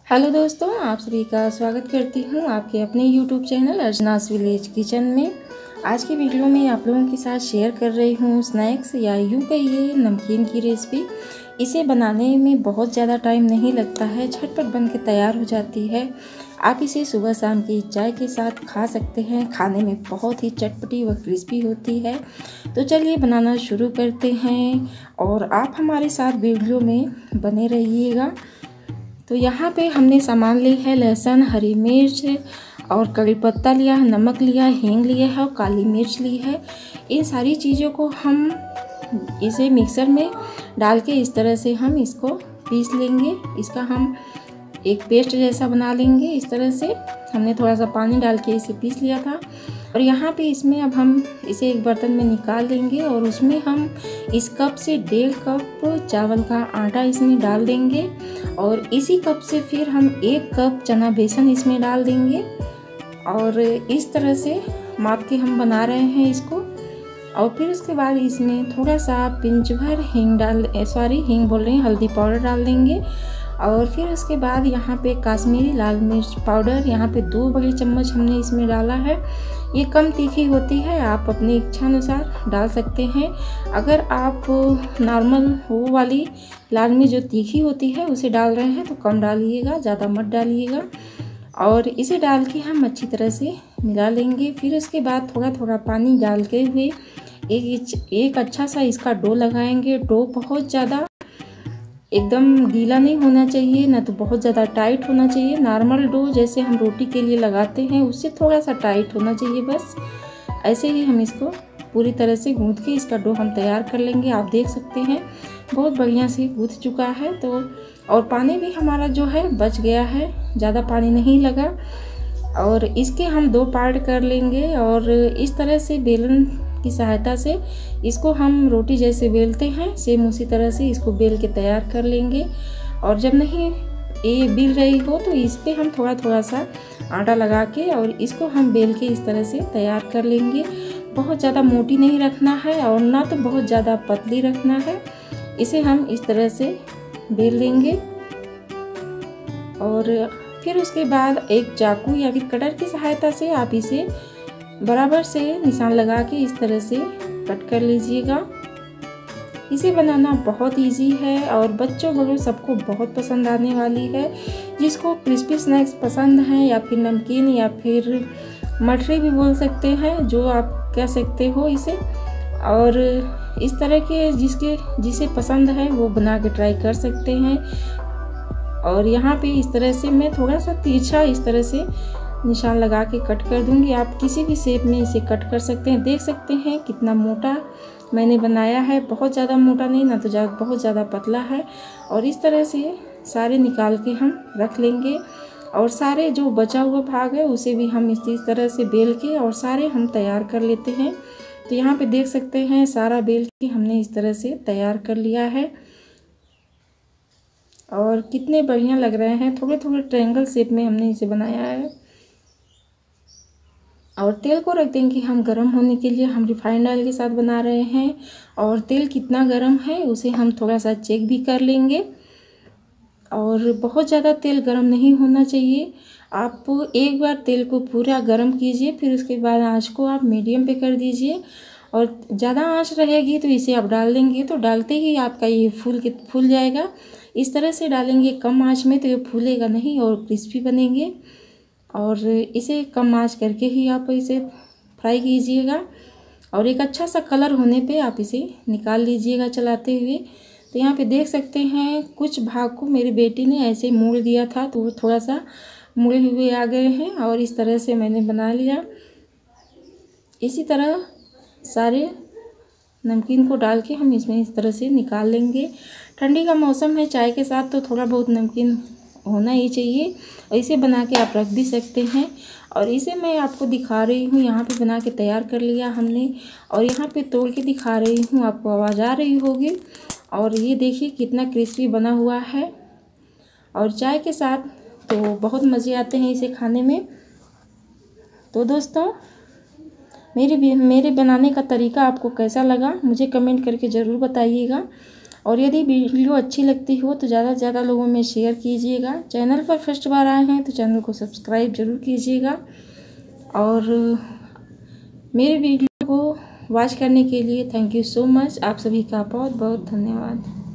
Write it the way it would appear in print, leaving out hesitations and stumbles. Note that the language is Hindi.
हेलो दोस्तों, आप सभी का स्वागत करती हूँ आपके अपने YouTube channel Archana's village kitchen में। आज की वीडियो में आप लोगों के साथ शेयर कर रही हूँ स्नैक्स या यूँ कहिए नमकीन की रेसिपी। इसे बनाने में बहुत ज़्यादा टाइम नहीं लगता है, झटपट बन के तैयार हो जाती है। आप इसे सुबह शाम की चाय के साथ खा सकते हैं। खाने में बहुत ही चटपटी व क्रिस्पी होती है। तो चलिए बनाना शुरू करते हैं और आप हमारे साथ वीडियो में बने रहिएगा। तो यहाँ पे हमने सामान ली है लहसुन, हरी मिर्च और कड़ी पत्ता लिया है, नमक लिया है, हींग लिया है और काली मिर्च ली है। इन सारी चीज़ों को हम इसे मिक्सर में डाल के इस तरह से हम इसको पीस लेंगे। इसका हम एक पेस्ट जैसा बना लेंगे। इस तरह से हमने थोड़ा सा पानी डाल के इसे पीस लिया था। और यहाँ पे इसमें अब हम इसे एक बर्तन में निकाल लेंगे और उसमें हम इस कप से 1.5 कप चावल का आटा इसमें डाल देंगे और इसी कप से फिर हम 1 कप चना बेसन इसमें डाल देंगे। और इस तरह से माप के हम बना रहे हैं इसको। और फिर उसके बाद इसमें थोड़ा सा पिंच भर हींग बोल रहे हैं, हल्दी पाउडर डाल देंगे। और फिर उसके बाद यहाँ पे काश्मीरी लाल मिर्च पाउडर, यहाँ पे 2 बड़े चम्मच हमने इसमें डाला है। ये कम तीखी होती है, आप अपनी इच्छा अनुसार डाल सकते हैं। अगर आप नॉर्मल वो वाली लाल मिर्च जो तीखी होती है उसे डाल रहे हैं तो कम डालिएगा, ज़्यादा मत डालिएगा। और इसे डाल के हम अच्छी तरह से मिला लेंगे। फिर उसके बाद थोड़ा थोड़ा पानी डाल के हुए एक अच्छा सा इसका डो लगाएंगे। डो बहुत ज़्यादा एकदम गीला नहीं होना चाहिए, ना तो बहुत ज़्यादा टाइट होना चाहिए। नॉर्मल डो जैसे हम रोटी के लिए लगाते हैं उससे थोड़ा सा टाइट होना चाहिए, बस ऐसे ही हम इसको पूरी तरह से गूंथ के इसका डो हम तैयार कर लेंगे। आप देख सकते हैं बहुत बढ़िया से गूंथ चुका है। तो और पानी भी हमारा जो है बच गया है, ज़्यादा पानी नहीं लगा। और इसके हम 2 पार्ट कर लेंगे और इस तरह से बेलन की सहायता से इसको हम रोटी जैसे बेलते हैं सेम उसी तरह से इसको बेल के तैयार कर लेंगे। और जब नहीं ये बेल रही हो तो इस पे हम थोड़ा थोड़ा सा आटा लगा के और इसको हम बेल के इस तरह से तैयार कर लेंगे। बहुत ज़्यादा मोटी नहीं रखना है और ना तो बहुत ज़्यादा पतली रखना है। इसे हम इस तरह से बेल लेंगे और फिर उसके बाद एक चाकू या फिर कटर की सहायता से आप इसे बराबर से निशान लगा के इस तरह से कट कर लीजिएगा। इसे बनाना बहुत इजी है और बच्चों बड़ों सबको बहुत पसंद आने वाली है। जिसको क्रिस्पी स्नैक्स पसंद हैं या फिर नमकीन या फिर मठरी भी बोल सकते हैं, जो आप कह सकते हो इसे। और इस तरह के जिसे पसंद है वो बना के ट्राई कर सकते हैं। और यहाँ पे इस तरह से मैं थोड़ा सा तिरछा इस तरह से निशान लगा के कट कर दूंगी। आप किसी भी शेप में इसे कट कर सकते हैं। देख सकते हैं कितना मोटा मैंने बनाया है, बहुत ज़्यादा मोटा नहीं, ना तो बहुत ज़्यादा पतला है। और इस तरह से सारे निकाल के हम रख लेंगे और सारे जो बचा हुआ भाग है उसे भी हम इसी तरह से बेल के और सारे हम तैयार कर लेते हैं। तो यहाँ पे देख सकते हैं सारा बेल के हमने इस तरह से तैयार कर लिया है और कितने बढ़िया लग रहे हैं। थोड़े थोड़े ट्रायंगल शेप में हमने इसे बनाया है। और तेल को रख देंगे हम गरम होने के लिए। हम रिफाइंड ऑयल के साथ बना रहे हैं और तेल कितना गरम है उसे हम थोड़ा सा चेक भी कर लेंगे। और बहुत ज़्यादा तेल गरम नहीं होना चाहिए। आप एक बार तेल को पूरा गरम कीजिए, फिर उसके बाद आंच को आप मीडियम पे कर दीजिए। और ज़्यादा आंच रहेगी तो इसे आप डाल देंगे तो डालते ही आपका ये फूल जाएगा। इस तरह से डालेंगे कम आंच में तो ये फूलेगा नहीं और क्रिस्पी बनेंगे। और इसे कम आंच करके ही आप इसे फ्राई कीजिएगा और एक अच्छा सा कलर होने पे आप इसे निकाल लीजिएगा चलाते हुए। तो यहाँ पे देख सकते हैं कुछ भाग को मेरी बेटी ने ऐसे मोड़ दिया था तो वो थोड़ा सा मुड़े हुए आ गए हैं और इस तरह से मैंने बना लिया। इसी तरह सारे नमकीन को डाल के हम इसमें इस तरह से निकाल लेंगे। ठंडी का मौसम है, चाय के साथ तो थोड़ा बहुत नमकीन होना ही चाहिए। और इसे बना के आप रख भी सकते हैं। और इसे मैं आपको दिखा रही हूँ, यहाँ पे बना के तैयार कर लिया हमने और यहाँ पे तोड़ के दिखा रही हूँ, आपको आवाज़ आ रही होगी। और ये देखिए कितना क्रिस्पी बना हुआ है और चाय के साथ तो बहुत मज़े आते हैं इसे खाने में। तो दोस्तों मेरे बनाने का तरीका आपको कैसा लगा मुझे कमेंट करके ज़रूर बताइएगा। और यदि वीडियो अच्छी लगती हो तो ज़्यादा से ज़्यादा लोगों में शेयर कीजिएगा। चैनल पर फर्स्ट बार आए हैं तो चैनल को सब्सक्राइब ज़रूर कीजिएगा। और मेरे वीडियो को वॉच करने के लिए थैंक यू सो मच। आप सभी का बहुत बहुत धन्यवाद।